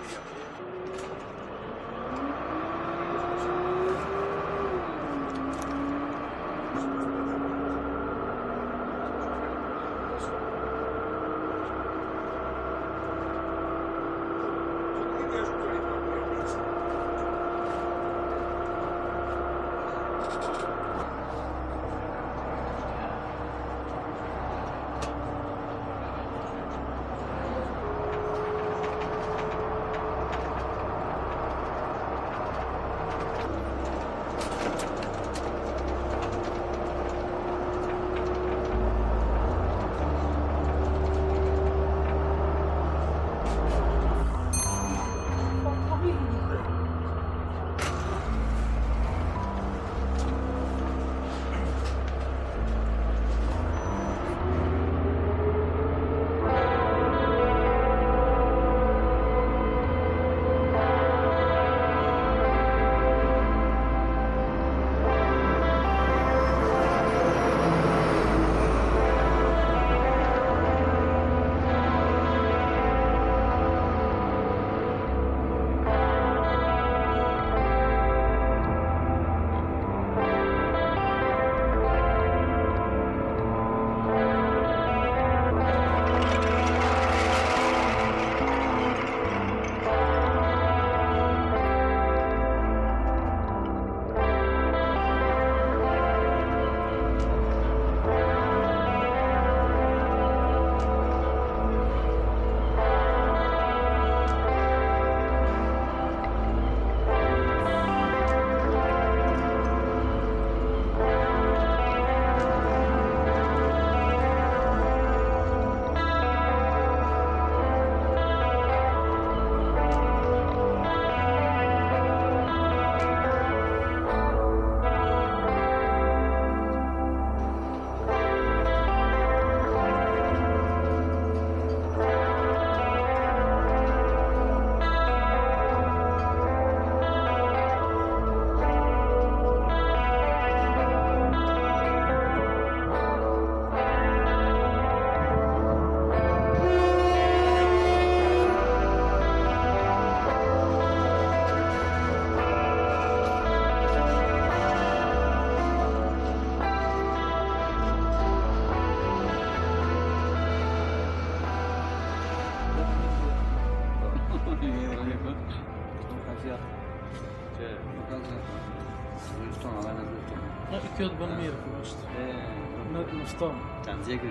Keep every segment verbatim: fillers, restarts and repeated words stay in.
Kod bën mirë po është. Në në fton. Ta nxjekë.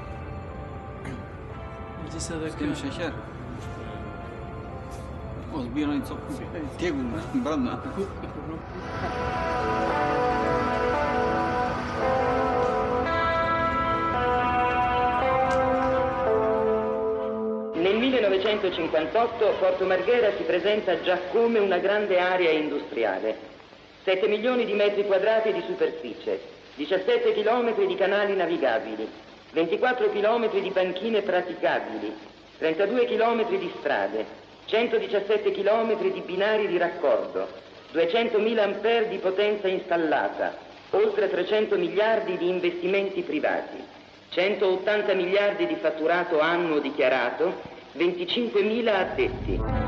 Megjithëse edhe Kjo kjo sheqer. Po zbira një copë. Tjegun brenda. Nel millenovecentocinquantotto Porto Marghera si presenta già come una grande area industriale. sette milioni di metri quadrati di superficie, diciassette chilometri di canali navigabili, ventiquattro chilometri di banchine praticabili, trentadue chilometri di strade, centodiciassette chilometri di binari di raccordo, duecentomila ampere di potenza installata, oltre trecento miliardi di investimenti privati, centottanta miliardi di fatturato annuo dichiarato, venticinquemila addetti.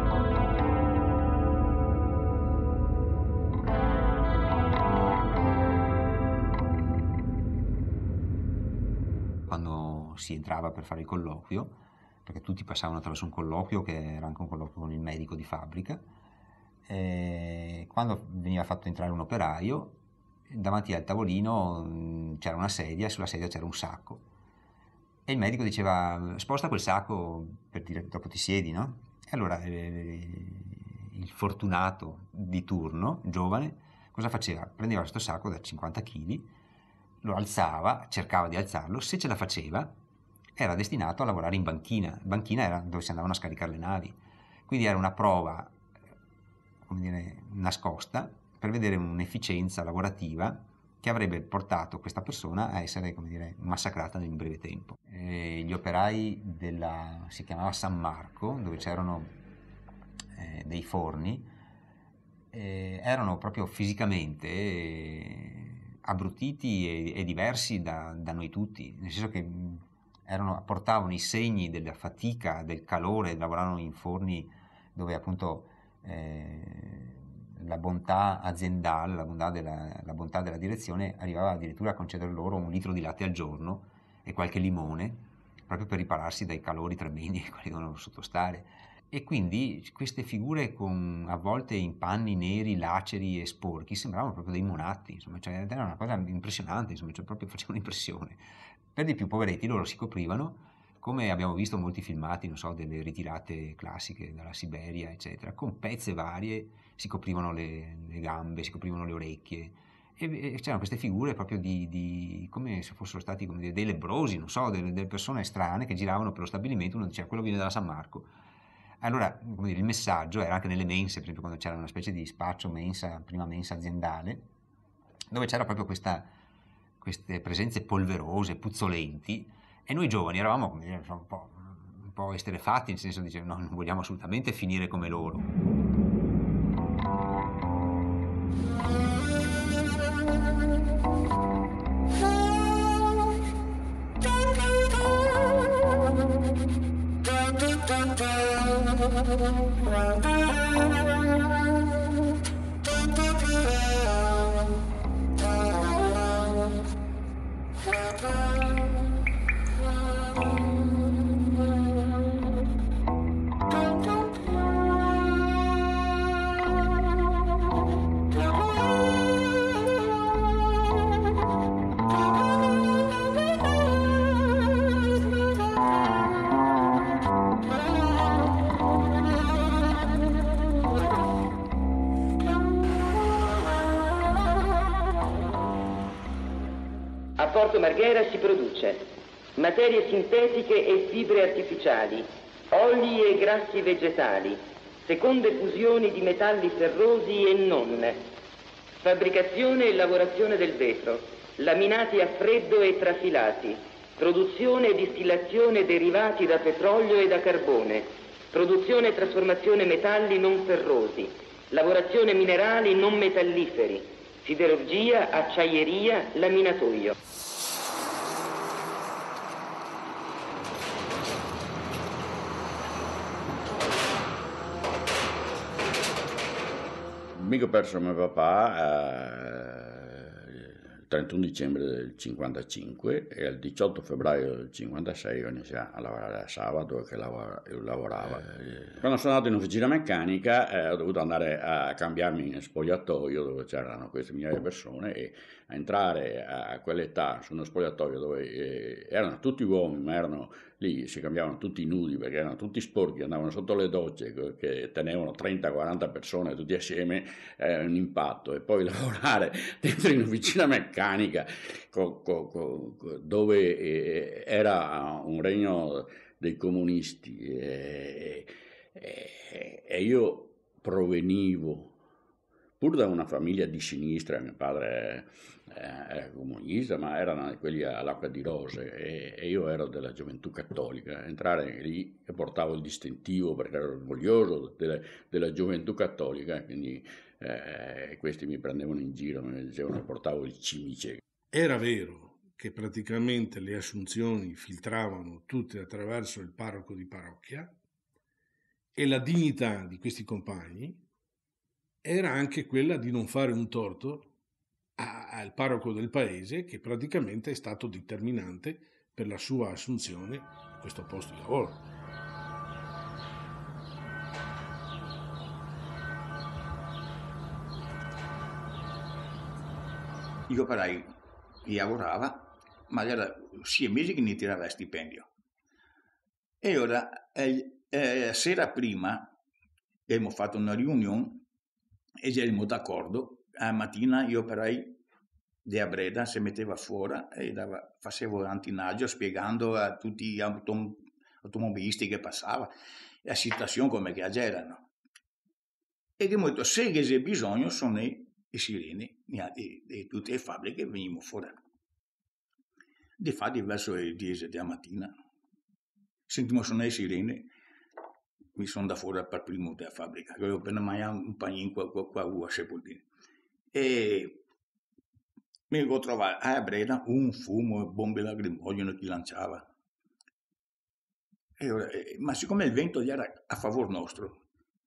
Quando si entrava per fare il colloquio, perché tutti passavano attraverso un colloquio che era anche un colloquio con il medico di fabbrica, e quando veniva fatto entrare un operaio, davanti al tavolino c'era una sedia e sulla sedia c'era un sacco e il medico diceva sposta quel sacco per dire dopo ti siedi, no? E allora eh, il fortunato di turno, giovane, cosa faceva? Prendeva questo sacco da cinquanta chili, lo alzava, cercava di alzarlo, se ce la faceva era destinato a lavorare in banchina. Banchina era dove si andavano a scaricare le navi, quindi era una prova, come dire, nascosta per vedere un'efficienza lavorativa che avrebbe portato questa persona a essere, come dire, massacrata in breve tempo. E gli operai della, si chiamava San Marco, dove c'erano eh, dei forni, eh, erano proprio fisicamente eh, abbrutiti e, e diversi da, da noi tutti, nel senso che erano, portavano i segni della fatica, del calore, lavoravano in forni dove appunto eh, la bontà aziendale, la bontà, della, la bontà della direzione arrivava addirittura a concedere loro un litro di latte al giorno e qualche limone, proprio per ripararsi dai calori tremendi che quelli dovevano sottostare. E quindi queste figure con, a volte in panni neri, laceri e sporchi, sembravano proprio dei monatti, insomma, cioè, era una cosa impressionante, insomma, cioè, proprio facevano impressione. Per di più, poveretti, loro si coprivano, come abbiamo visto in molti filmati, non so, delle ritirate classiche dalla Siberia, eccetera, con pezze varie, si coprivano le, le gambe, si coprivano le orecchie, e, e c'erano queste figure proprio di, di come se fossero stati come dire, dei lebbrosi, non so, delle, delle persone strane che giravano per lo stabilimento, uno diceva quello viene dalla San Marco. Allora, come dire, il messaggio era anche nelle mense, per esempio quando c'era una specie di spaccio mensa, prima mensa aziendale, dove c'era proprio questa, queste presenze polverose, puzzolenti, e noi giovani eravamo come dire, un po', un po' esterrefatti, nel senso di no, non vogliamo assolutamente finire come loro. A Porto Marghera si produce materie sintetiche e fibre artificiali, oli e grassi vegetali, seconde fusioni di metalli ferrosi e non, fabbricazione e lavorazione del vetro, laminati a freddo e trafilati, produzione e distillazione derivati da petrolio e da carbone, produzione e trasformazione metalli non ferrosi, lavorazione minerali non metalliferi, siderurgia, acciaieria, laminatoio. Mica ho perso mio papà eh, il trentuno dicembre del cinquantacinque e il diciotto febbraio del cinquantasei ho iniziato a lavorare a sabato che lavora, lavorava. Eh, quando sono andato in officina meccanica eh, ho dovuto andare a cambiarmi in spogliatoio dove c'erano queste migliaia di persone e a entrare a quell'età su uno spogliatoio dove eh, erano tutti uomini ma erano lì, si cambiavano tutti nudi perché erano tutti sporchi, andavano sotto le docce che tenevano trenta quaranta persone tutti assieme, eh, un impatto, e poi lavorare dentro in officina meccanica co, co, co, dove eh, era un regno dei comunisti e, e, e io provenivo pur da una famiglia di sinistra, mio padre era comunista, ma erano quelli all'acqua di rose e, e io ero della gioventù cattolica. Entrare lì e portavo il distintivo perché ero orgoglioso della, della gioventù cattolica, quindi eh, questi mi prendevano in giro, mi dicevano che portavo il cimice. Era vero che praticamente le assunzioni filtravano tutte attraverso il parroco di parrocchia e la dignità di questi compagni era anche quella di non fare un torto al parroco del paese, che praticamente è stato determinante per la sua assunzione a questo posto di lavoro. Io operai che lavorava, ma era sei mesi che ne tirava stipendio. E ora, eh, eh, sera prima, abbiamo fatto una riunione e eravamo d'accordo. A mattina io operai di Abreda, si metteva fuori e dava, facevo antinaggio spiegando a tutti gli autom- automobilisti che passavano la situazione come che erano. E abbiamo detto, se c'è bisogno, sono i sireni di, di tutte le fabbriche, venivamo fuori. Difatti, verso le dieci della mattina, sentiamo suonare i sireni, mi sono da fuori per primo della fabbrica, avevo appena mangiato un panino qua, qua, qua a Sepolcino. E mi ho trovato a Breda un fumo e bombe lacrimogene che lanciava. E ora, eh, ma siccome il vento era a favore nostro,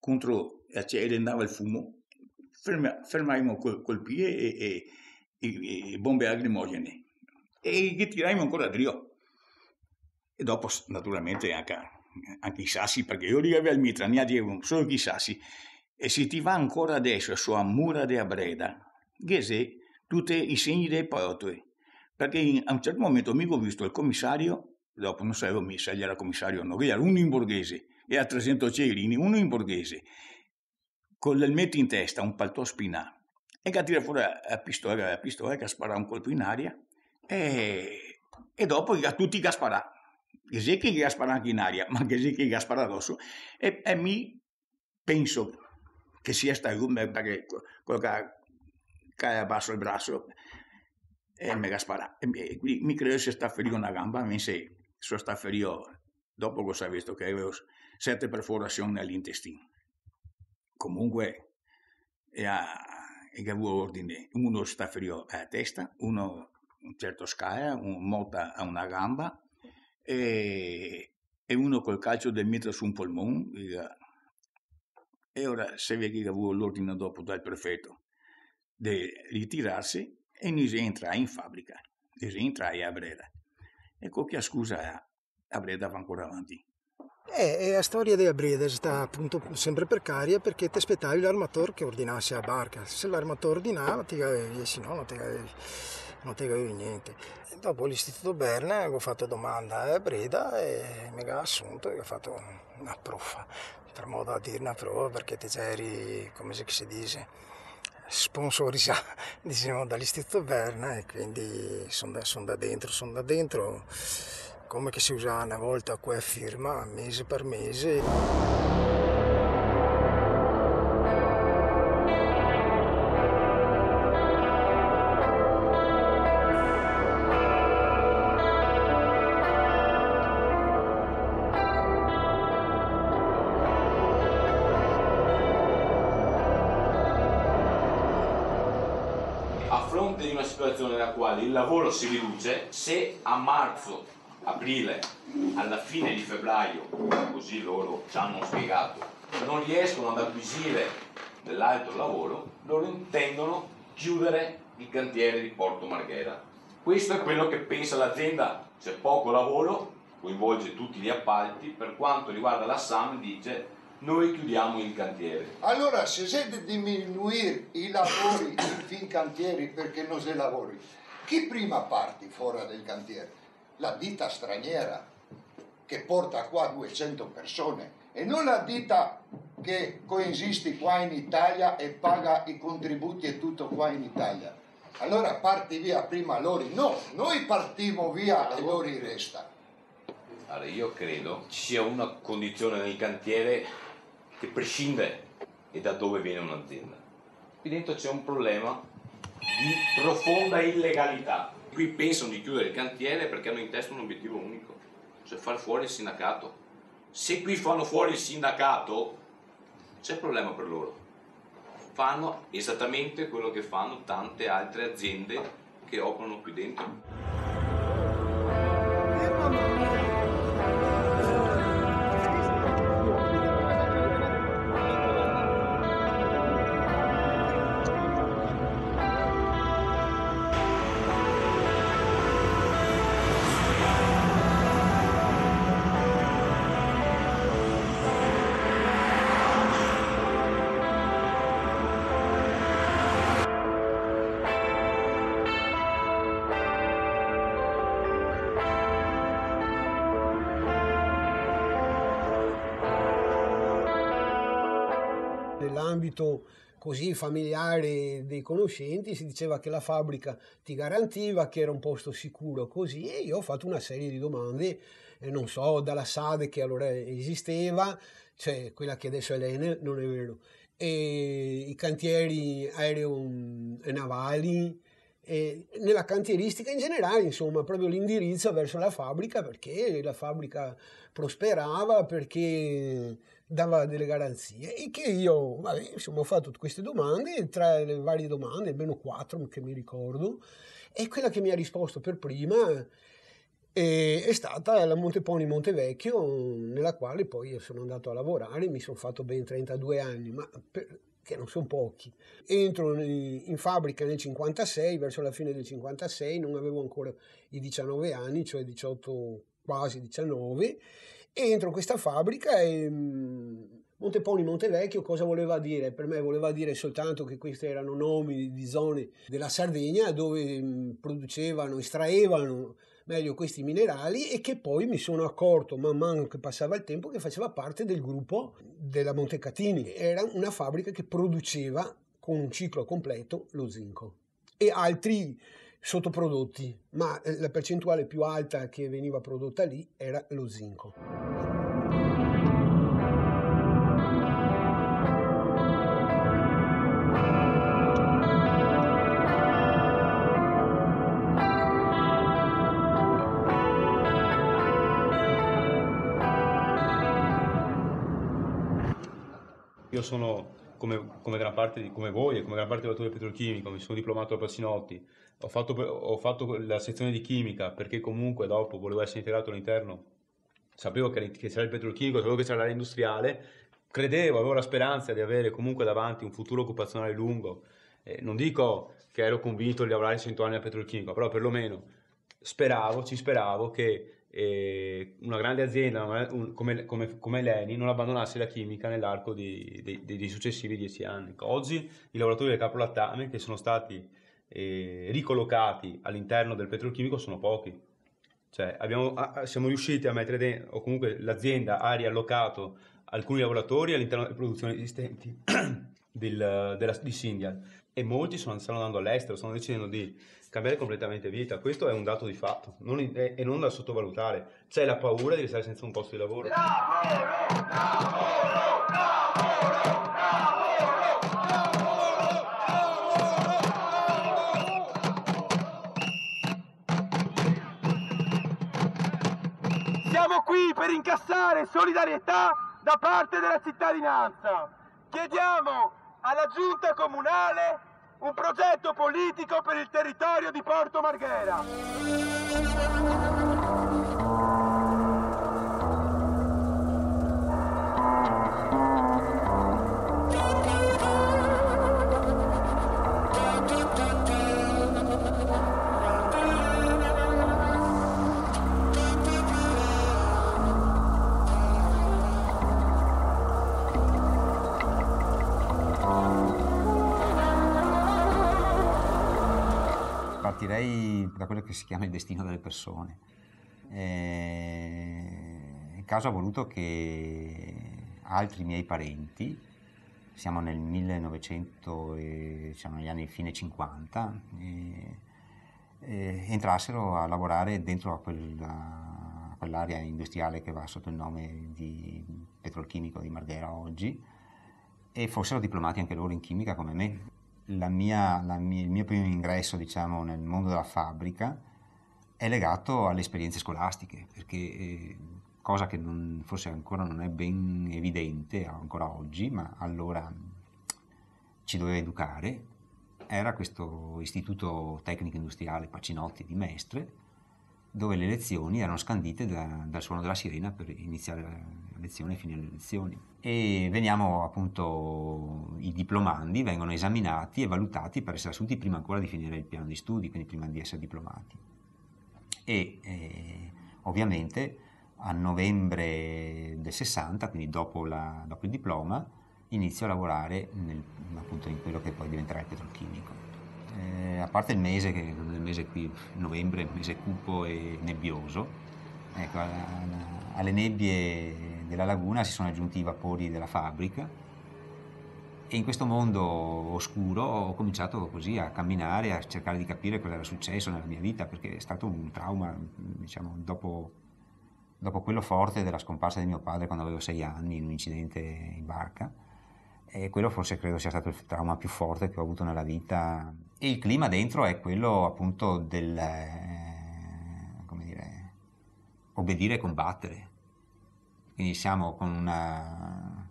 contro ed andava il fumo, ferma, fermaimo col, col piede e, e, e, e bombe lacrimogene e che tiraimo ancora a Drio. E dopo naturalmente anche, anche i sassi, perché io li avevo al mitra, ne avevo solo i sassi. E se ti va ancora adesso su a Mura de Abreda, che tutti i segni dei poeti, perché in, a un certo momento mi ho visto il commissario, dopo non sapevo se era commissario o no, che era uno in borghese e a trecento cerini, uno in borghese, con l'elmetto in testa, un paltò spinà, e che tira fuori la pistola, la pistola che spara un colpo in aria, e, e dopo a tutti che spara, che sì che spara anche in aria, ma che sì che spara addosso, e, e mi penso che sia stato perché quello che cae basso il braccio e mi spara. E mi, mi credo sia stato ferito una gamba, ma se sono stato ferito dopo che ho visto che avevo sette perforazioni all'intestino. Comunque e, a, e che avevo ordine, uno sta ferito alla testa, uno un certo scaia, un molta a una gamba e, e uno col calcio del mitra su un polmone. E ora se vede che avevo l'ordine dopo dal prefetto di ritirarsi e noi si entra in fabbrica, e si entra a Breda. E con che scusa a Breda va ancora avanti. Eh, e la storia della Breda sta appunto sempre precaria perché ti aspettavi l'armatore che ordinasse la barca. Se l'armatore ordinava ti avevi, se no non ti avevi, non ti avevi niente. E dopo l'istituto Berna ho fatto domanda a Breda e mi ha assunto e ho fatto una prova, per modo di dire una prova, perché ti eri, come si dice, sponsorizzato diciamo, dall'istituto Berna e quindi sono da, son da dentro, sono da dentro. Come che si usava una volta qua firma, mese per mese. A fronte di una situazione nella quale il lavoro si riduce, se a marzo aprile, alla fine di febbraio, così loro ci hanno spiegato, non riescono ad acquisire dell'altro lavoro, loro intendono chiudere il cantiere di Porto Marghera. Questo è quello che pensa l'azienda, c'è poco lavoro, coinvolge tutti gli appalti, per quanto riguarda la S A M dice noi chiudiamo il cantiere. Allora se siete diminuire i lavori in fin cantieri perché non si lavori, chi prima parti fuori del cantiere? La ditta straniera che porta qua duecento persone e non la ditta che coesiste qua in Italia e paga i contributi e tutto qua in Italia. Allora parti via prima loro, no, noi partiamo via e loro resta. Allora io credo ci sia una condizione nel cantiere che prescinde da dove viene un'azienda. Qui dentro c'è un problema di profonda illegalità. Qui pensano di chiudere il cantiere perché hanno in testa un obiettivo unico, cioè far fuori il sindacato. Se qui fanno fuori il sindacato, c'è problema per loro. Fanno esattamente quello che fanno tante altre aziende che operano qui dentro. Nell'ambito così familiare dei conoscenti si diceva che la fabbrica ti garantiva che era un posto sicuro così e io ho fatto una serie di domande, eh, non so, dalla SADE che allora esisteva, cioè quella che adesso è l'Enel, non è vero, e i cantieri aereo e navali, e nella cantieristica in generale, insomma, proprio l'indirizzo verso la fabbrica perché la fabbrica prosperava, perché dava delle garanzie e che io, vabbè, insomma, ho fatto queste domande, tra le varie domande, almeno quattro che mi ricordo, e quella che mi ha risposto per prima E è stata la Monteponi Montevecchio, nella quale poi io sono andato a lavorare, mi sono fatto ben trentadue anni, ma per, che non sono pochi. Entro in, in fabbrica nel cinquantasei, verso la fine del cinquantasei, non avevo ancora i diciannove anni, cioè diciotto, quasi diciannove, entro in questa fabbrica e Monteponi Montevecchio cosa voleva dire? Per me voleva dire soltanto che questi erano nomi di zone della Sardegna dove producevano, estraevano meglio questi minerali, e che poi mi sono accorto man mano che passava il tempo che faceva parte del gruppo della Montecatini. Era una fabbrica che produceva con un ciclo completo lo zinco e altri sottoprodotti, ma la percentuale più alta che veniva prodotta lì era lo zinco. Io sono, come, come gran parte di, come voi e come gran parte del lavoratore petrolchimico, mi sono diplomato a Passinotti, ho fatto, ho fatto la sezione di chimica perché comunque dopo volevo essere integrato all'interno, sapevo che, che c'era il petrolchimico, sapevo che c'era l'area industriale, credevo, avevo la speranza di avere comunque davanti un futuro occupazionale lungo. Eh, non dico che ero convinto di lavorare cento anni al petrolchimico, però perlomeno speravo, ci speravo che e una grande azienda come, come, come l'Eni non abbandonasse la chimica nell'arco di, di, di, di successivi dieci anni. Oggi i lavoratori del caporalattame che sono stati eh, ricollocati all'interno del petrolchimico sono pochi. Cioè, abbiamo, siamo riusciti a mettere dentro, o comunque l'azienda ha riallocato alcuni lavoratori all'interno delle produzioni esistenti del, della, di Syndial, e molti sono, stanno andando all'estero, stanno decidendo di cambiare completamente vita. Questo è un dato di fatto non, e, e non da sottovalutare. C'è la paura di restare senza un posto di lavoro. Lavoro, lavoro, lavoro, lavoro. Siamo qui per incassare solidarietà da parte della cittadinanza. Chiediamo alla giunta comunale un progetto politico per il territorio di Porto Marghera. Partirei da quello che si chiama il destino delle persone. Eh, il caso ha voluto che altri miei parenti, siamo nel millenovecento, e, siamo negli anni fine cinquanta, e, e entrassero a lavorare dentro a quella, a quell'area industriale che va sotto il nome di Petrolchimico di Marghera oggi, e fossero diplomati anche loro in chimica come me. La mia, la mia, il mio primo ingresso, diciamo, nel mondo della fabbrica è legato alle esperienze scolastiche, perché eh, cosa che non, forse ancora non è ben evidente ancora oggi, ma allora ci doveva educare, era questo istituto tecnico industriale Passinotti di Mestre, dove le lezioni erano scandite da, dal suono della sirena per iniziare la lezione e finire le lezioni. E veniamo appunto, i diplomandi vengono esaminati e valutati per essere assunti prima ancora di finire il piano di studi, quindi prima di essere diplomati. E eh, ovviamente a novembre del sessanta, quindi dopo, la, dopo il diploma, inizio a lavorare nel, appunto in quello che poi diventerà il petrolchimico. Eh, a parte il mese, che il mese qui, novembre, il mese cupo e nebbioso, ecco, alle nebbie della laguna si sono aggiunti i vapori della fabbrica, e in questo mondo oscuro ho cominciato così a camminare, a cercare di capire cosa era successo nella mia vita, perché è stato un trauma, diciamo, dopo, dopo quello forte della scomparsa di mio padre quando avevo sei anni in un incidente in barca. E quello forse credo sia stato il trauma più forte che ho avuto nella vita. E il clima dentro è quello appunto del, eh, come dire, obbedire e combattere. Quindi siamo con una,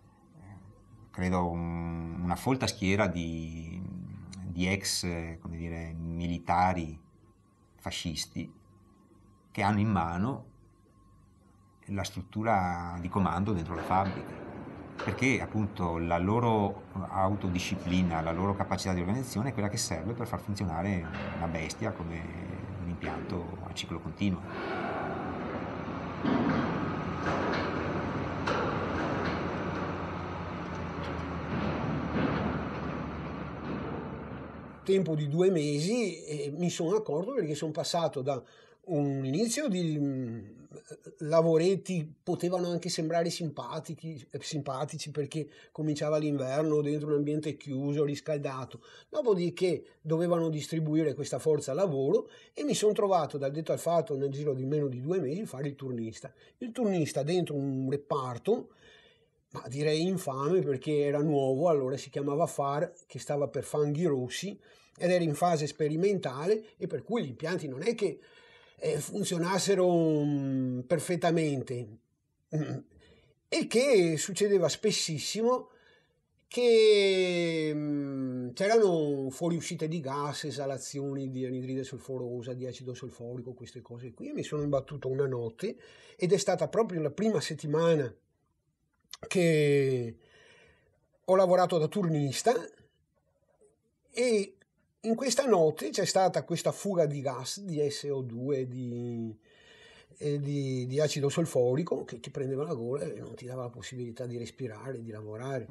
credo, un, una folta schiera di, di ex, come dire, militari fascisti che hanno in mano la struttura di comando dentro la fabbrica, perché appunto la loro autodisciplina, la loro capacità di organizzazione è quella che serve per far funzionare una bestia come un impianto a ciclo continuo. Tempo di due mesi e mi sono accorto, perché sono passato da un inizio di mh, lavoretti, potevano anche sembrare simpatici, simpatici perché cominciava l'inverno dentro un ambiente chiuso, riscaldato, dopodiché dovevano distribuire questa forza lavoro e mi sono trovato dal detto al fatto nel giro di meno di due mesi a fare il turnista. Il turnista dentro un reparto, ma direi infame perché era nuovo, allora si chiamava F A R, che stava per fanghi rossi, ed era in fase sperimentale e per cui gli impianti non è che eh, funzionassero um, perfettamente, mm. e che succedeva spessissimo che um, c'erano fuoriuscite di gas, esalazioni di anidride solforosa, di acido solforico, queste cose qui. Mi sono imbattuto una notte ed è stata proprio la prima settimana che ho lavorato da turnista e in questa notte c'è stata questa fuga di gas, di S O due, di, e di, di acido solforico che ti prendeva la gola e non ti dava la possibilità di respirare, di lavorare.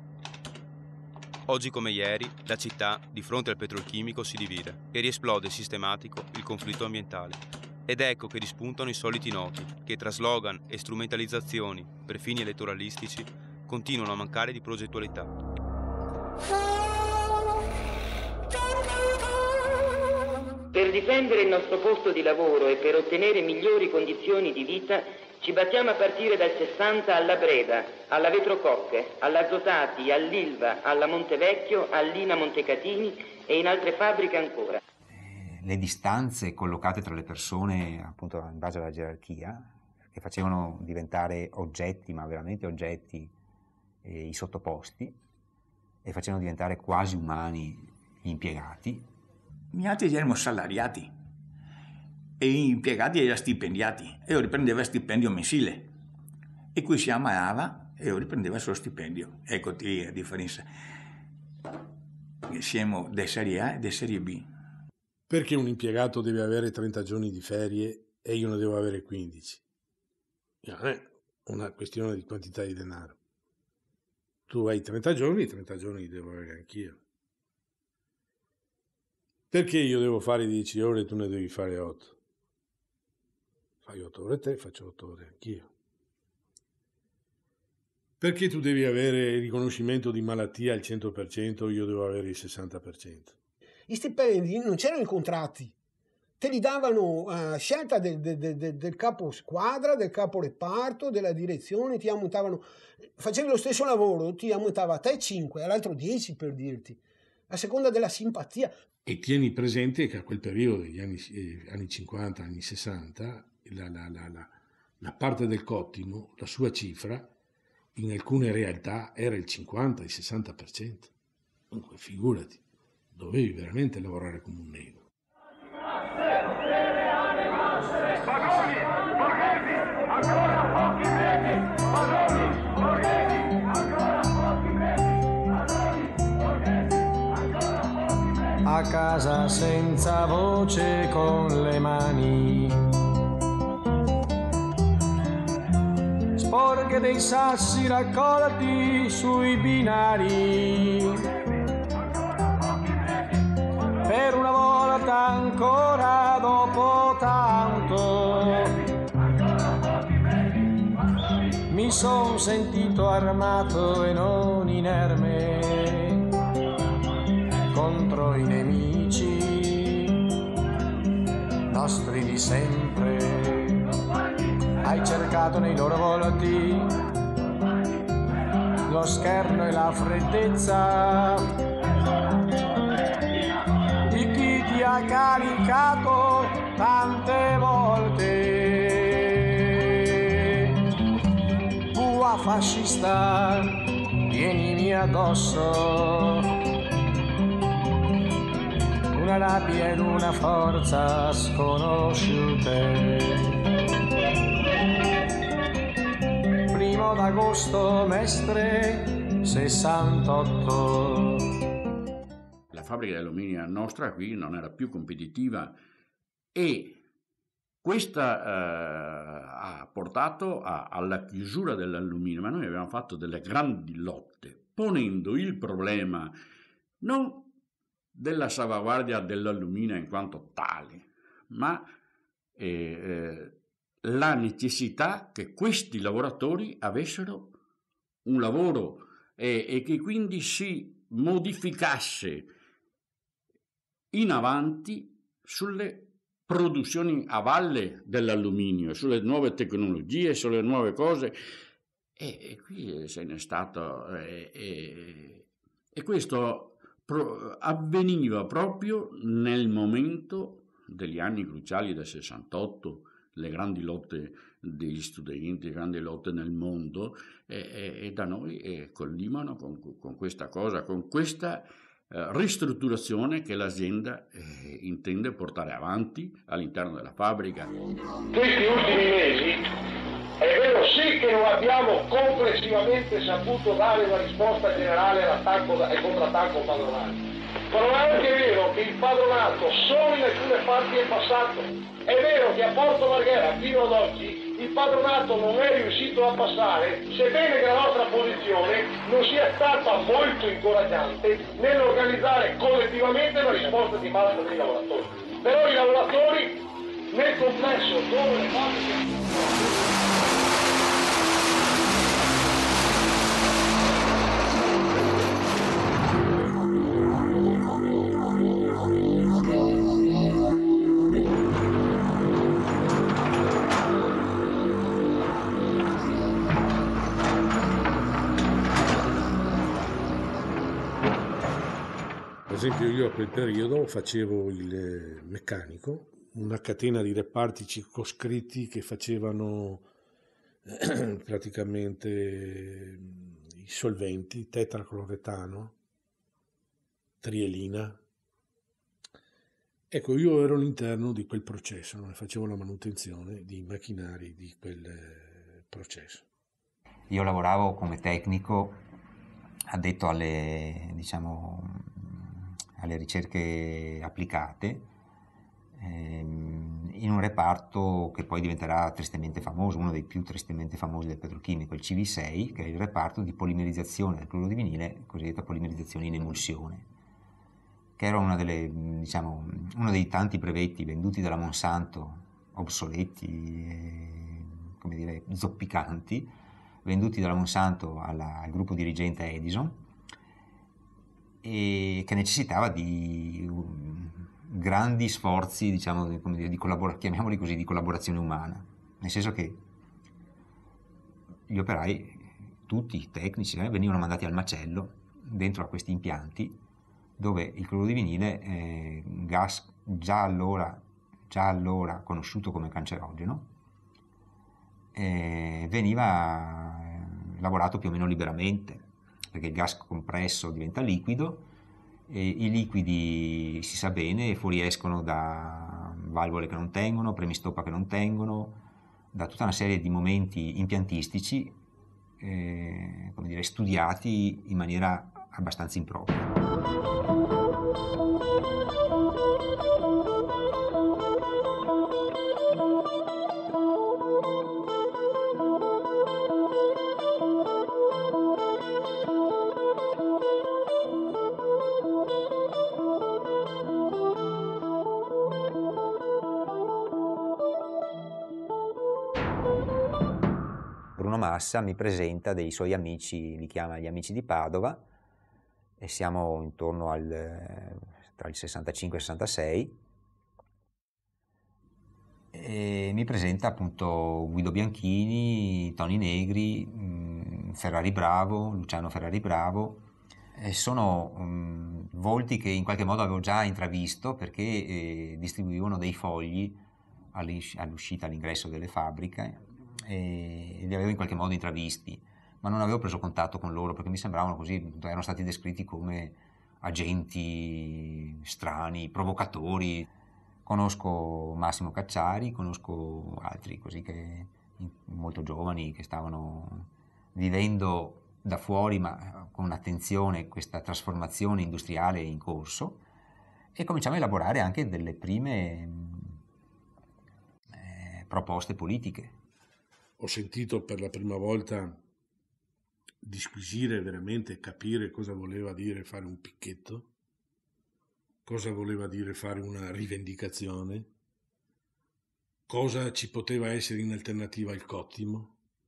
Oggi come ieri, la città, di fronte al petrolchimico, si divide e riesplode sistematico il conflitto ambientale. Ed ecco che rispuntano i soliti noti, che tra slogan e strumentalizzazioni per fini elettoralistici continuano a mancare di progettualità. Per difendere il nostro posto di lavoro e per ottenere migliori condizioni di vita, ci battiamo a partire dal sessanta alla Breda, alla Vetrococche, all'Azzotati, all'Ilva, alla Montevecchio, all'Ina Montecatini e in altre fabbriche ancora. Le distanze collocate tra le persone, appunto in base alla gerarchia, che facevano diventare oggetti, ma veramente oggetti, eh, i sottoposti, e facevano diventare quasi umani gli impiegati. Gli altri erano salariati e gli impiegati erano stipendiati e io riprendeva stipendio mensile e qui si ammalava e io riprendeva il suo stipendio. Ecco la differenza. Siamo di serie A e di serie B. Perché un impiegato deve avere trenta giorni di ferie e io ne devo avere quindici? Non è una questione di quantità di denaro. Tu hai trenta giorni, trenta giorni li devo avere anch'io. Perché io devo fare dieci ore e tu ne devi fare otto? Fai otto ore te, faccio otto ore anch'io. Perché tu devi avere il riconoscimento di malattia al cento per cento, io devo avere il sessanta per cento? Gli stipendi non c'erano i contratti, te li davano a scelta del, del, del, del capo squadra, del capo reparto, della direzione, ti aumentavano, facevi lo stesso lavoro, ti aumentava a te cinque, all'altro dieci per dirti, a seconda della simpatia. E tieni presente che a quel periodo, degli anni, eh, anni cinquanta, anni sessanta, la, la, la, la, la parte del cottimo, la sua cifra, in alcune realtà era il cinquanta, il sessanta per cento. Dunque, figurati, dovevi veramente lavorare come un negro. Vagoni, borghesi, ancora pochi mesi, vagoni, borghesi, ancora pochi mesi, vagoni, borghesi, ancora pochi mesi. A casa senza voce con le mani, sporche dei sassi raccolti sui binari, per una volta ancora dopo tanto mi son sentito armato e non inerme contro i nemici nostri di sempre. Hai cercato nei loro volti lo scherno e la freddezza di chi ti ha caricato tante volte. Bua fascista, vienimi addosso, una rabbia ed una forza sconosciute. Primo d'agosto, mestre, sessantotto. La fabbrica di alluminio nostra qui non era più competitiva e questa eh, ha portato a, alla chiusura dell'alluminio, ma noi abbiamo fatto delle grandi lotte, ponendo il problema non della salvaguardia dell'alluminio in quanto tale, ma eh, eh, la necessità che questi lavoratori avessero un lavoro e, e che quindi si modificasse in avanti sulle produzioni a valle dell'alluminio, sulle nuove tecnologie, sulle nuove cose, e, e qui se n'è stato e, e, e questo pro, avveniva proprio nel momento degli anni cruciali del sessantotto, le grandi lotte degli studenti, le grandi lotte nel mondo, e, e, e da noi e collimano con, con questa cosa, con questa ristrutturazione che l'azienda eh, intende portare avanti all'interno della fabbrica. Questi ultimi mesi è vero sì che non abbiamo complessivamente saputo dare una risposta generale all'attacco e contrattacco padronale, però è anche vero che il padronato solo in alcune parti è passato. È vero che a Porto Marghera fino ad oggi il padronato non è riuscito a passare, sebbene che la nostra posizione non sia stata molto incoraggiante nell'organizzare collettivamente la risposta di massa dei lavoratori. Però i lavoratori nel complesso dove le fabbriche... Per esempio io a quel periodo facevo il meccanico, una catena di reparti circoscritti che facevano praticamente i solventi, tetracloretano, trielina. Ecco, io ero all'interno di quel processo, no? Facevo la manutenzione di macchinari di quel processo. Io lavoravo come tecnico addetto alle, diciamo, alle ricerche applicate ehm, in un reparto che poi diventerà tristemente famoso, uno dei più tristemente famosi del petrolchimico, il C V sei, che è il reparto di polimerizzazione del cloro di vinile, cosiddetta polimerizzazione in emulsione, che era una delle, diciamo, uno dei tanti brevetti venduti dalla Monsanto, obsoleti, e, come dire, zoppicanti, venduti dalla Monsanto alla, al gruppo dirigente Edison, e che necessitava di um, grandi sforzi, diciamo, come dire, di collabor- chiamiamoli così, di collaborazione umana, nel senso che gli operai, tutti i tecnici, eh, venivano mandati al macello dentro a questi impianti dove il cloro di vinile, eh, gas già allora, già allora conosciuto come cancerogeno, eh, veniva lavorato più o meno liberamente, perché il gas compresso diventa liquido e i liquidi, si sa bene, fuoriescono da valvole che non tengono, premistoppa che non tengono, da tutta una serie di momenti impiantistici eh, come dire, studiati in maniera abbastanza impropria. Bruno Massa mi presenta dei suoi amici, li chiama gli amici di Padova, e siamo intorno al tra il sessantacinque e il sessantasei, e mi presenta appunto Guido Bianchini, Toni Negri, Ferrari Bravo, Luciano Ferrari Bravo, e sono um, volti che in qualche modo avevo già intravisto, perché eh, distribuivano dei fogli all'uscita, all'ingresso delle fabbriche, e li avevo in qualche modo intravisti, ma non avevo preso contatto con loro perché mi sembravano così, erano stati descritti come agenti strani, provocatori. Conosco Massimo Cacciari, conosco altri così che molto giovani che stavano vivendo da fuori ma con attenzione questa trasformazione industriale in corso, e cominciamo a elaborare anche delle prime eh, proposte politiche. Ho sentito per la prima volta disquisire veramente, capire cosa voleva dire fare un picchetto, cosa voleva dire fare una rivendicazione, cosa ci poteva essere in alternativa al cottimo,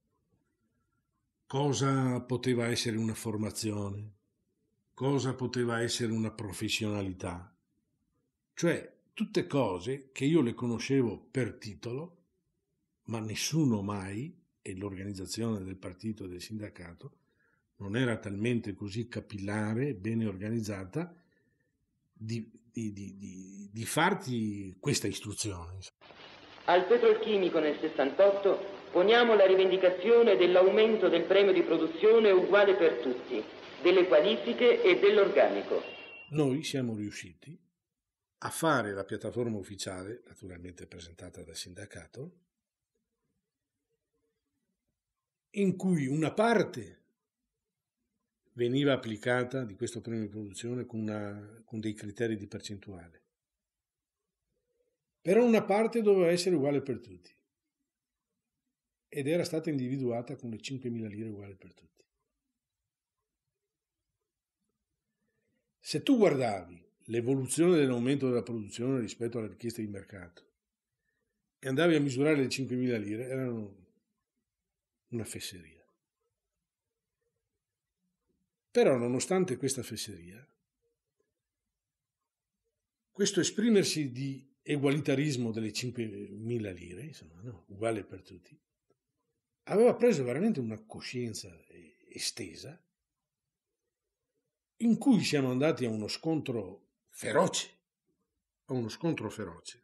cosa poteva essere una formazione, cosa poteva essere una professionalità, cioè tutte cose che io le conoscevo per titolo, ma nessuno mai, e l'organizzazione del partito e del sindacato non era talmente così capillare, bene organizzata, di, di, di, di, di farti questa istruzione. Al Petrolchimico nel sessantotto poniamo la rivendicazione dell'aumento del premio di produzione uguale per tutti, delle qualifiche e dell'organico. Noi siamo riusciti a fare la piattaforma ufficiale, naturalmente presentata dal sindacato, in cui una parte veniva applicata di questo premio di produzione con, una, con dei criteri di percentuale. Però una parte doveva essere uguale per tutti ed era stata individuata con le cinquemila lire uguali per tutti. Se tu guardavi l'evoluzione dell'aumento della produzione rispetto alla richiesta di mercato e andavi a misurare le cinquemila lire, erano una fesseria. Però nonostante questa fesseria, questo esprimersi di egualitarismo delle cinquemila lire, insomma, no, uguale per tutti, aveva preso veramente una coscienza estesa in cui siamo andati a uno scontro feroce, a uno scontro feroce,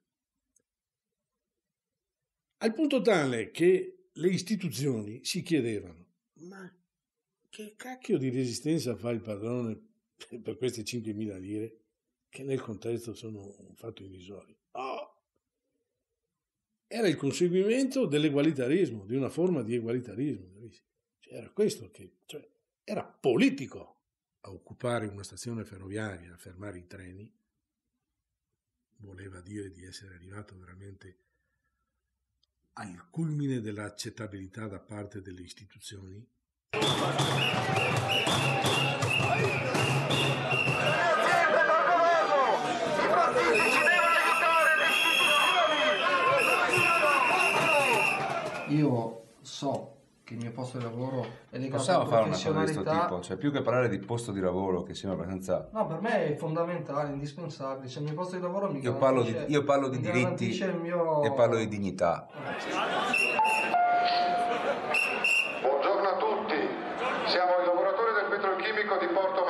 al punto tale che le istituzioni si chiedevano: ma che cacchio di resistenza fa il padrone per queste cinquemila lire che nel contesto sono un fatto irrisorio? Oh! Era il conseguimento dell'egualitarismo, di una forma di egualitarismo. Cioè, era questo che, cioè, era politico. A occupare una stazione ferroviaria, a fermare i treni, voleva dire di essere arrivato veramente al culmine dell'accettabilità da parte delle istituzioni. Io so che il mio posto di lavoro è legato Possiamo alla fare una cosa di questo professionalità. tipo? Cioè, più che parlare di posto di lavoro, che sembra abbastanza... No, per me è fondamentale, indispensabile. Cioè, il mio posto di lavoro mi Io parlo di, garantisce- io parlo di mi diritti garantisce il mio... e parlo di dignità. Buongiorno a tutti, siamo i lavoratori del petrolchimico di Porto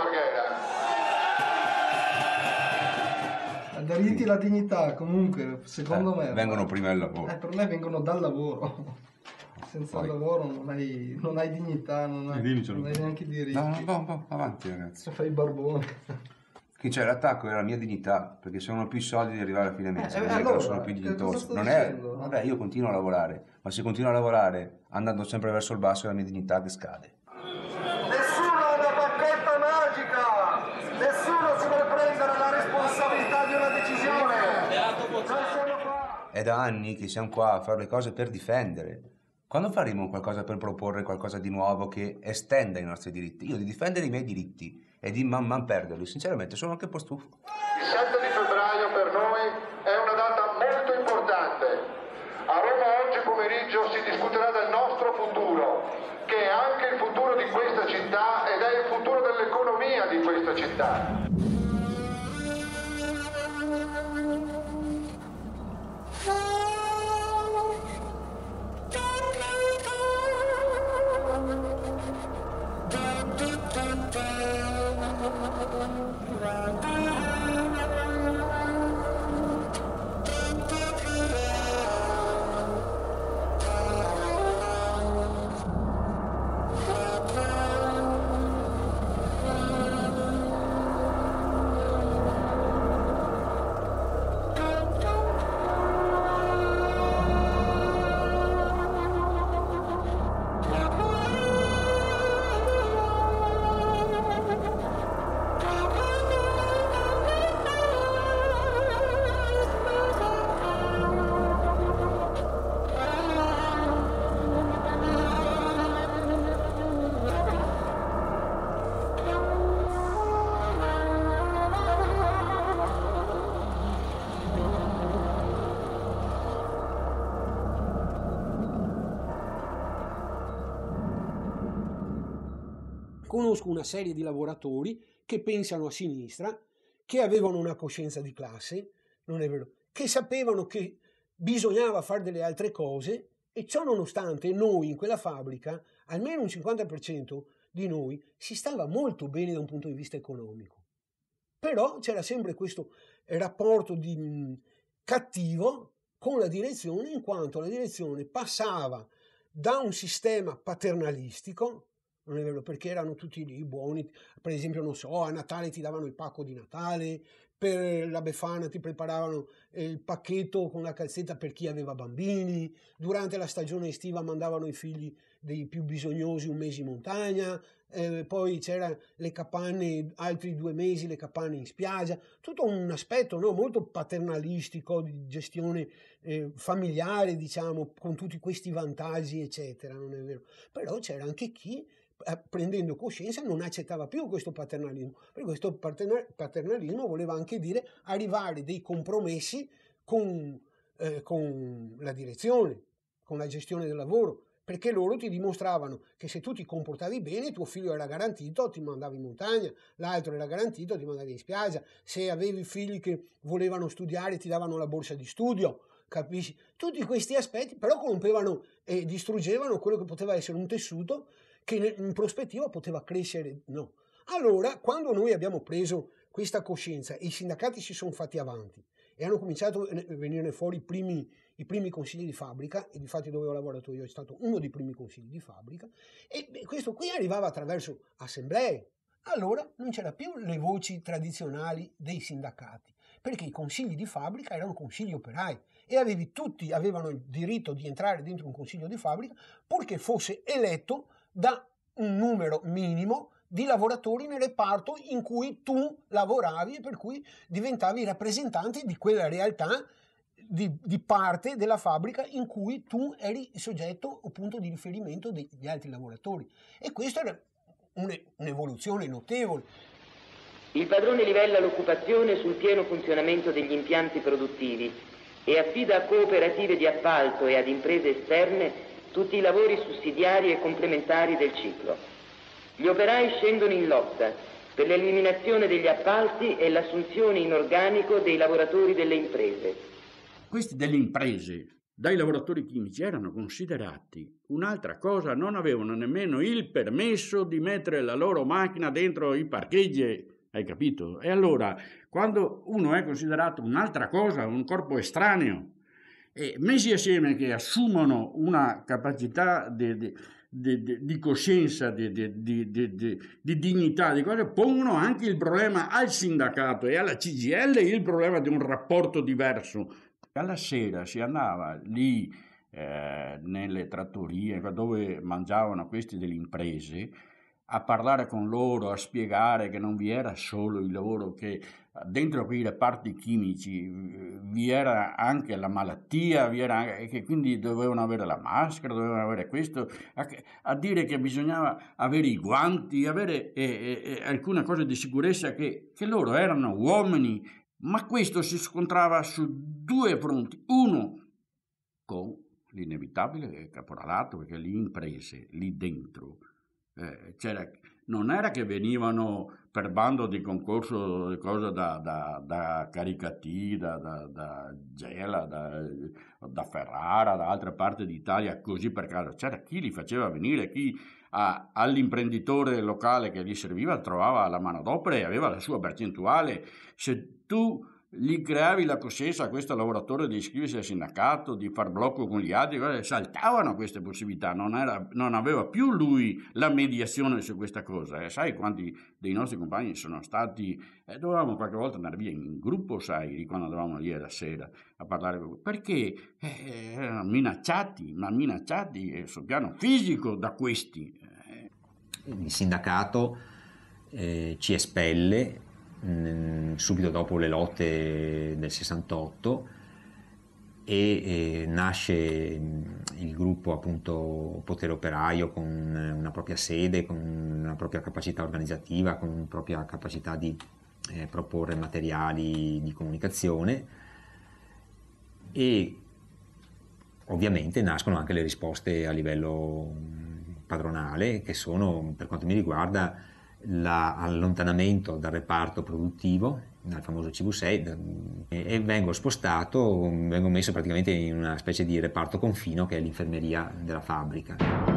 Marghera. I diritti e la dignità, comunque, secondo Eh, me... vengono prima del lavoro. Eh, per me vengono dal lavoro. Senza Poi. lavoro non hai, non hai dignità, non hai, non hai neanche diritti. No, no, no, no, avanti ragazzi. Fai il barbone. Che c'è l'attacco è la mia dignità, perché se non ho più i soldi di arrivare a fine mese, Eh, non è che allora, non sono più che dignitoso. cosa sto Non è, dicendo? vabbè, io continuo a lavorare, ma se continuo a lavorare andando sempre verso il basso è la mia dignità che scade. Nessuno ha una bacchetta magica! Nessuno si vuole prendere la responsabilità di una decisione! Noi siamo qua! È da anni che siamo qua a fare le cose per difendere. Quando faremo qualcosa per proporre qualcosa di nuovo che estenda i nostri diritti? Io di difendere i miei diritti e di man man perderli, sinceramente sono anche un po' stufo. Il sette di febbraio per noi è una data molto importante. A Roma oggi pomeriggio si discuterà del nostro futuro, che è anche il futuro di questa città ed è il futuro dell'economia di questa città. conosco una serie di lavoratori che pensano a sinistra, che avevano una coscienza di classe, non è vero, che sapevano che bisognava fare delle altre cose, e ciò nonostante noi in quella fabbrica, almeno un cinquanta per cento di noi, si stava molto bene da un punto di vista economico. Però c'era sempre questo rapporto di, mh, cattivo con la direzione, in quanto la direzione passava da un sistema paternalistico, non è vero, perché erano tutti lì buoni, per esempio, non so, a Natale ti davano il pacco di Natale, per la Befana ti preparavano il pacchetto con la calzetta per chi aveva bambini, durante la stagione estiva mandavano i figli dei più bisognosi un mese in montagna, eh, poi c'era le capanne, altri due mesi le capanne in spiaggia, tutto un aspetto, no, molto paternalistico di gestione eh, familiare, diciamo, con tutti questi vantaggi, eccetera, non è vero? Però c'era anche chi, prendendo coscienza, non accettava più questo paternalismo, perché questo paternalismo voleva anche dire arrivare dei compromessi con, eh, con la direzione, con la gestione del lavoro, perché loro ti dimostravano che se tu ti comportavi bene tuo figlio era garantito, ti mandavi in montagna, l'altro era garantito, ti mandavi in spiaggia, se avevi figli che volevano studiare ti davano la borsa di studio, capisci? Tutti questi aspetti però corrompevano e distruggevano quello che poteva essere un tessuto che in prospettiva poteva crescere, no. Allora, quando noi abbiamo preso questa coscienza e i sindacati si sono fatti avanti e hanno cominciato a venire fuori i primi, i primi consigli di fabbrica, e difatti dove ho lavorato io è stato uno dei primi consigli di fabbrica, e questo qui arrivava attraverso assemblee, allora non c'era più le voci tradizionali dei sindacati, perché i consigli di fabbrica erano consigli operai e avevi, tutti avevano il diritto di entrare dentro un consiglio di fabbrica purché fosse eletto da un numero minimo di lavoratori nel reparto in cui tu lavoravi e per cui diventavi rappresentante di quella realtà di, di parte della fabbrica in cui tu eri il soggetto o punto di riferimento degli altri lavoratori. E questa era un'evoluzione notevole. Il padrone livella l'occupazione sul pieno funzionamento degli impianti produttivi e affida a cooperative di appalto e ad imprese esterne tutti i lavori sussidiari e complementari del ciclo. Gli operai scendono in lotta per l'eliminazione degli appalti e l'assunzione in organico dei lavoratori delle imprese. Questi delle imprese, dai lavoratori chimici, erano considerati un'altra cosa, non avevano nemmeno il permesso di mettere la loro macchina dentro i parcheggi, hai capito? E allora, quando uno è considerato un'altra cosa, un corpo estraneo, e messi assieme che assumono una capacità di, di, di, di coscienza, di, di, di, di, di dignità, di cose, pongono anche il problema al sindacato e alla C G I L, il problema di un rapporto diverso. Alla sera si andava lì eh, nelle trattorie dove mangiavano questi delle imprese a parlare con loro, a spiegare che non vi era solo il lavoro, che dentro quei reparti chimici vi era anche la malattia, vi era anche, che quindi dovevano avere la maschera, dovevano avere questo, a, a dire che bisognava avere i guanti, avere eh, eh, alcune cose di sicurezza, che, che loro erano uomini, ma questo si scontrava su due fronti. Uno, con l'inevitabile caporalato, perché le imprese lì dentro Eh, c'era, non era che venivano per bando di concorso cosa da, da, da Caricati, da, da, da Gela, da, da Ferrara, da altre parti d'Italia, così per caso. C'era chi li faceva venire, chi a, all'imprenditore locale che gli serviva trovava la manodopera e aveva la sua percentuale. Se tu gli creavi la coscienza a questo lavoratore di iscriversi al sindacato, di far blocco con gli altri, saltavano queste possibilità, non, era, non aveva più lui la mediazione su questa cosa. E sai quanti dei nostri compagni sono stati, eh, dovevamo qualche volta andare via in gruppo, sai, quando andavamo lì alla sera a parlare, perché eh, erano minacciati, ma minacciati eh, sul piano fisico da questi. Il sindacato eh, ci espelle subito dopo le lotte del sessantotto e eh, nasce il gruppo appunto Potere Operaio con una propria sede, con una propria capacità organizzativa, con una propria capacità di eh, proporre materiali di comunicazione, e ovviamente nascono anche le risposte a livello padronale, che sono, per quanto mi riguarda, l'allontanamento dal reparto produttivo, dal famoso C V sei, e, e vengo spostato, vengo messo praticamente in una specie di reparto confino che è l'infermeria della fabbrica.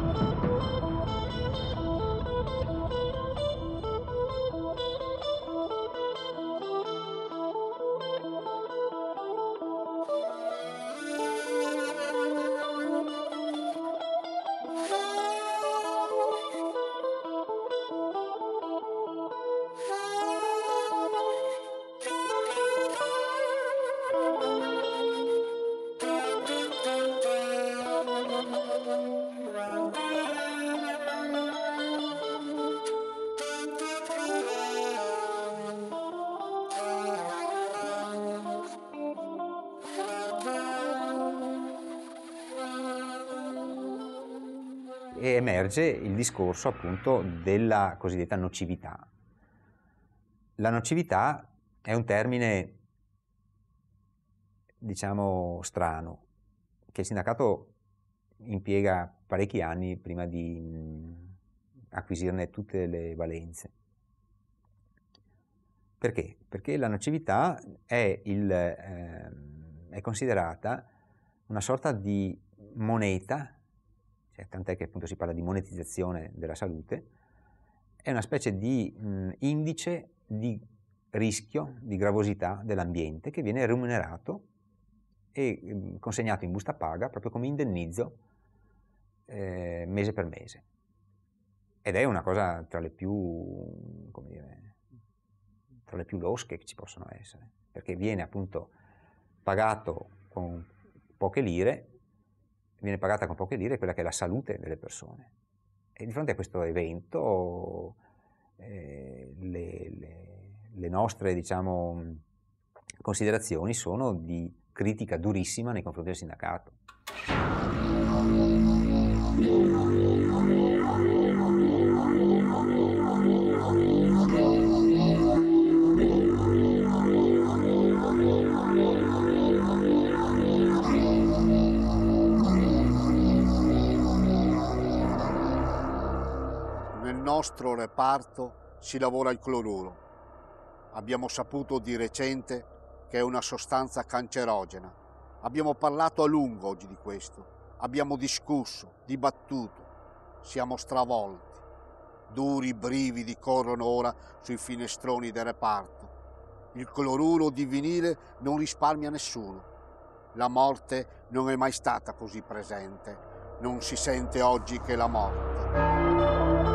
E emerge il discorso appunto della cosiddetta nocività. La nocività è un termine, diciamo, strano, che il sindacato impiega parecchi anni prima di mh, acquisirne tutte le valenze. Perché? Perché la nocività è, il, eh, è considerata una sorta di moneta, cioè, tant'è che appunto si parla di monetizzazione della salute, è una specie di mh, indice di rischio, di gravosità dell'ambiente che viene remunerato e mh, consegnato in busta paga proprio come indennizzo eh, mese per mese. Ed è una cosa tra le più, come dire, tra le più losche che ci possono essere, perché viene appunto pagato con poche lire, viene pagata con poche lire quella che è la salute delle persone. E di fronte a questo evento eh, le, le, le nostre, diciamo, considerazioni sono di critica durissima nei confronti del sindacato. Nel nostro reparto si lavora il cloruro. Abbiamo saputo di recente che è una sostanza cancerogena. Abbiamo parlato a lungo oggi di questo. Abbiamo discusso, dibattuto. Siamo stravolti. Duri brividi corrono ora sui finestroni del reparto. Il cloruro di vinile non risparmia nessuno. La morte non è mai stata così presente. Non si sente oggi che la morte.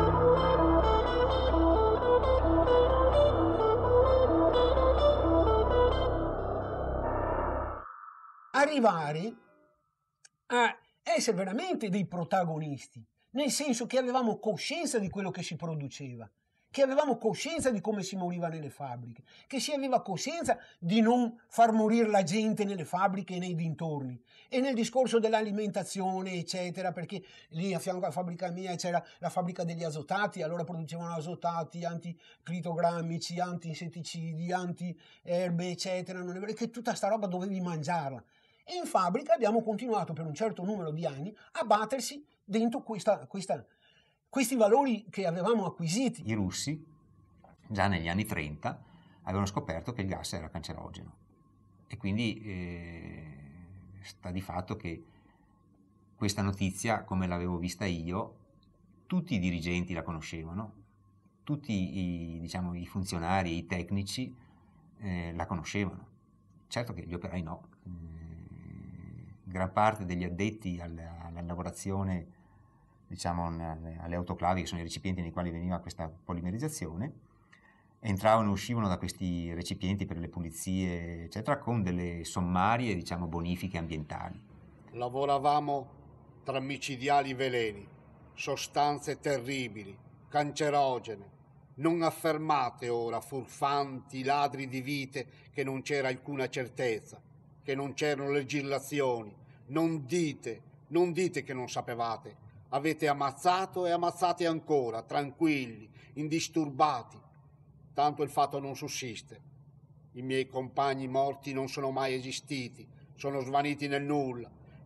Arrivare a essere veramente dei protagonisti, nel senso che avevamo coscienza di quello che si produceva, che avevamo coscienza di come si moriva nelle fabbriche, che si aveva coscienza di non far morire la gente nelle fabbriche e nei dintorni. E nel discorso dell'alimentazione, eccetera, perché lì a fianco alla fabbrica mia c'era la fabbrica degli azotati, allora producevano azotati, anticritogrammici, anti-insetticidi, anti-erbe, eccetera, non è vero che tutta sta roba dovevi mangiarla. E in fabbrica abbiamo continuato per un certo numero di anni a battersi dentro questa, questa, questi valori che avevamo acquisiti. I russi, già negli anni trenta, avevano scoperto che il gas era cancerogeno. E quindi eh, sta di fatto che questa notizia, come l'avevo vista io, tutti i dirigenti la conoscevano, tutti i, diciamo, i funzionari, i tecnici eh, la conoscevano. Certo che gli operai no. Gran parte degli addetti alla, alla lavorazione, diciamo, alle autoclavi, che sono i recipienti nei quali veniva questa polimerizzazione, entravano e uscivano da questi recipienti per le pulizie, eccetera, con delle sommarie, diciamo, bonifiche ambientali. Lavoravamo tra micidiali veleni, sostanze terribili, cancerogene, non affermate ora, furfanti, ladri di vite, che non c'era alcuna certezza, che non c'erano legislazioni. Non dite, non dite che non sapevate. Avete ammazzato e ammazzate ancora, tranquilli, indisturbati. Tanto il fatto non sussiste. I miei compagni morti non sono mai esistiti, sono svaniti nel nulla.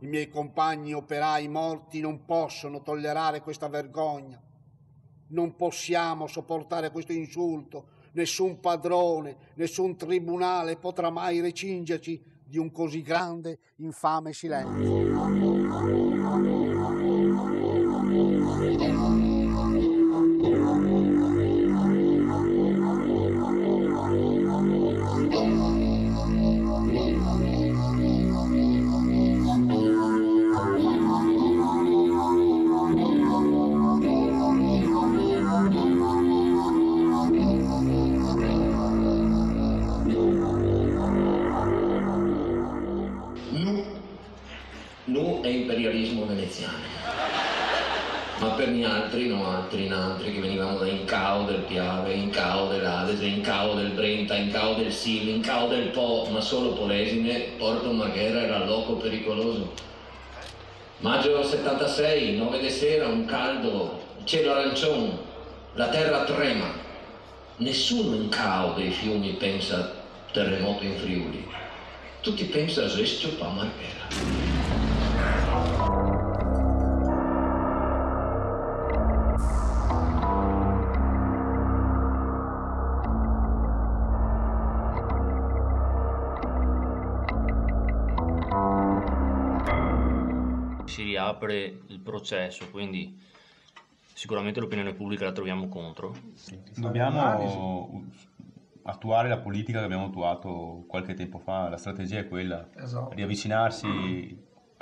I miei compagni operai morti non possono tollerare questa vergogna. Non possiamo sopportare questo insulto. Nessun padrone, nessun tribunale potrà mai recingerci di un così grande, infame silenzio. Nu è imperialismo veneziano, ma per gli altri, no, altri in altri che venivano da Incao del Piave, Incao dell'Adese, Incao del Brenta, Incao del Sil, Incao del Po, ma solo Polesine, Porto Marghera era loco pericoloso. Maggio settantasei, nove di sera, un caldo, cielo arancione, la terra trema. Nessuno in Incao dei fiumi pensa a terremoto in Friuli, tutti pensano a Sestio pa Marghera. Si riapre il processo, quindi sicuramente l'opinione pubblica la troviamo contro. Dobbiamo attuare la politica che abbiamo attuato qualche tempo fa, la strategia è quella, Esatto. di avvicinarsi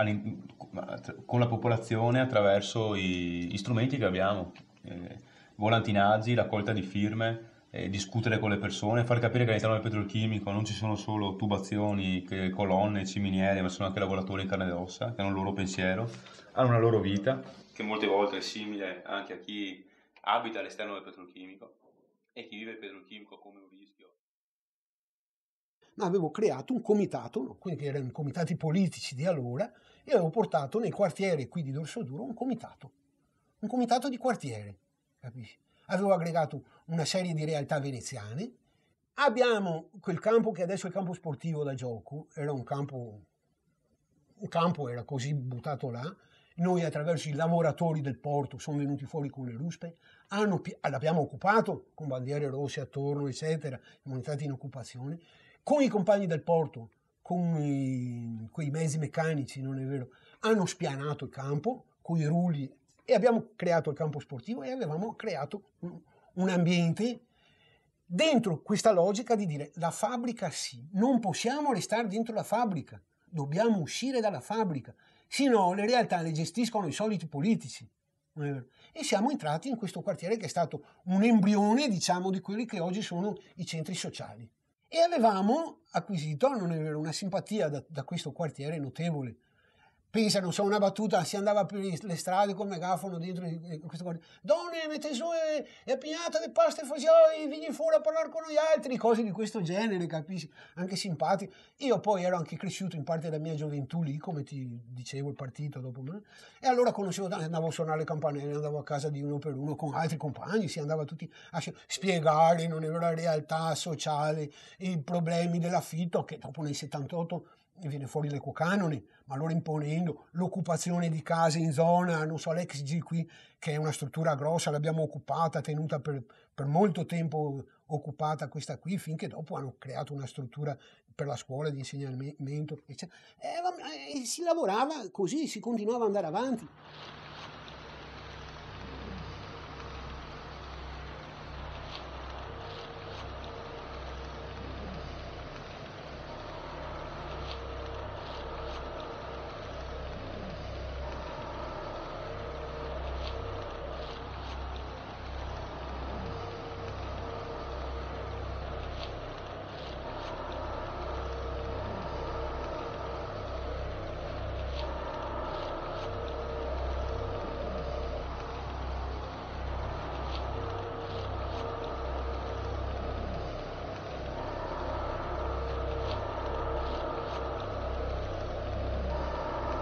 con la popolazione attraverso i, gli strumenti che abbiamo, eh, volantinaggi, raccolta di firme, eh, discutere con le persone, far capire che all'interno del petrolchimico non ci sono solo tubazioni, che, colonne, ciminiere, ma sono anche lavoratori in carne ed ossa, che hanno il loro pensiero, hanno una loro vita, che molte volte è simile anche a chi abita all'esterno del petrolchimico e chi vive il petrolchimico come un rischio. Ma avevo creato un comitato, no? Quindi erano i comitati politici di allora, e avevo portato nei quartieri qui di Dorsoduro un comitato, un comitato di quartiere, capisci? Avevo aggregato una serie di realtà veneziane. Abbiamo quel campo che adesso è il campo sportivo da gioco, era un campo, un campo era così buttato là. Noi attraverso i lavoratori del porto sono venuti fuori con le ruspe, hanno, l'abbiamo occupato con bandiere rosse attorno, eccetera, siamo stati in occupazione. Con i compagni del porto, con i, quei mezzi meccanici, non è vero, hanno spianato il campo con i rulli e abbiamo creato il campo sportivo e avevamo creato un, un ambiente dentro questa logica di dire la fabbrica sì, non possiamo restare dentro la fabbrica, dobbiamo uscire dalla fabbrica, sino le realtà le gestiscono i soliti politici. Non è vero? E siamo entrati in questo quartiere che è stato un embrione, diciamo, di quelli che oggi sono i centri sociali. E avevamo acquisito, non è vero, una simpatia da, da questo quartiere notevole. Pensa, non so, una battuta, si andava per le strade col megafono dentro questo quartiere. Donne, mette su e, e appignata di pasta e fagioli, vieni fuori a parlare con noi altri, cose di questo genere, capisci? Anche simpatiche. Io poi ero anche cresciuto in parte della mia gioventù lì, come ti dicevo, il partito dopo me. E allora conoscevo, andavo a suonare le campanelle, andavo a casa di uno per uno con altri compagni, si andava tutti a spiegare, non era la realtà sociale, i problemi dell'affitto, che dopo nel settantotto viene fuori l'ecocanone, ma allora imponendo l'occupazione di case in zona, non so, l'ex G qui, che è una struttura grossa, l'abbiamo occupata, tenuta per, per molto tempo occupata questa qui, finché dopo hanno creato una struttura per la scuola di insegnamento, eccetera. E, e si lavorava così, si continuava ad andare avanti.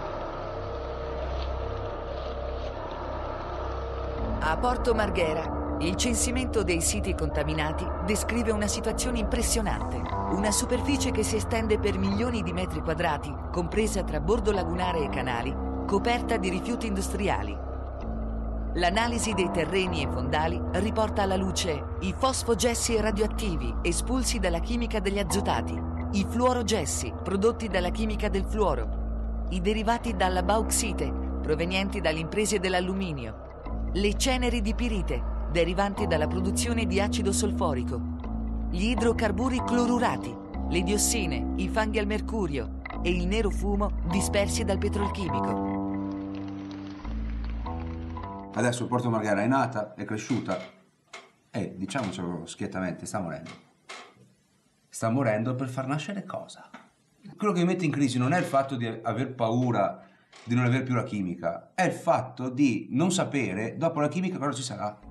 A Porto Marghera, Il censimento dei siti contaminati descrive una situazione impressionante. Una superficie che si estende per milioni di metri quadrati, compresa tra bordo lagunare e canali, coperta di rifiuti industriali. L'analisi dei terreni e fondali riporta alla luce i fosfogessi radioattivi espulsi dalla chimica degli azotati, i fluorogessi prodotti dalla chimica del fluoro, i derivati dalla bauxite provenienti dalle imprese dell'alluminio, le ceneri di pirite derivanti dalla produzione di acido solforico, gli idrocarburi clorurati, le diossine, i fanghi al mercurio e il nero fumo dispersi dal petrolchimico. Adesso Porto Marghera è nata, è cresciuta e, diciamocelo schiettamente, sta morendo. Sta morendo per far nascere cosa? Quello che mi mette in crisi non è il fatto di aver paura di non avere più la chimica, è il fatto di non sapere dopo la chimica cosa ci sarà.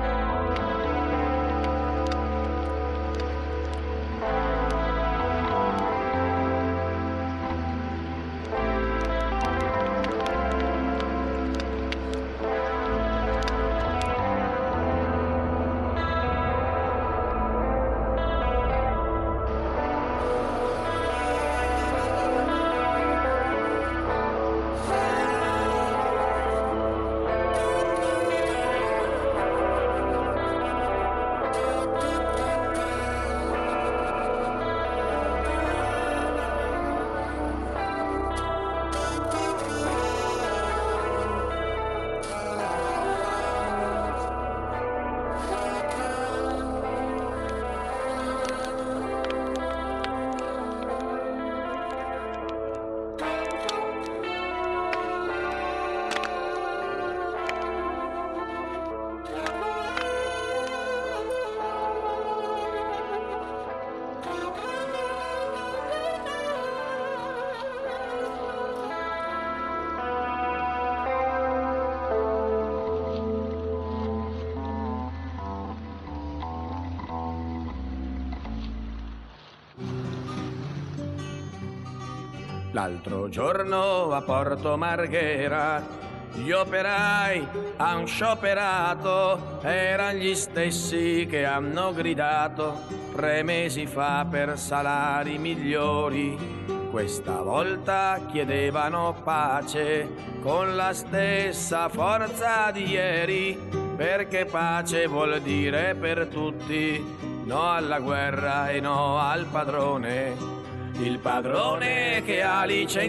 L'altro giorno a Porto Marghera gli operai han scioperato, erano gli stessi che hanno gridato tre mesi fa per salari migliori. Questa volta chiedevano pace con la stessa forza di ieri, perché pace vuol dire per tutti no alla guerra e no al padrone. Il padrone che ha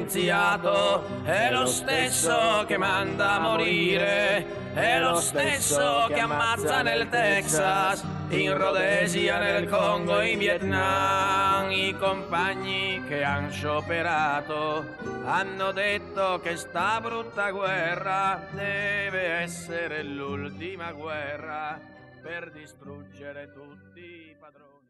licenziato è lo stesso che manda a morire, è lo stesso che ammazza nel Texas, in Rhodesia, nel Congo, in Vietnam. I compagni che han scioperato hanno detto che sta brutta guerra deve essere l'ultima guerra per distruggere tutti i padroni.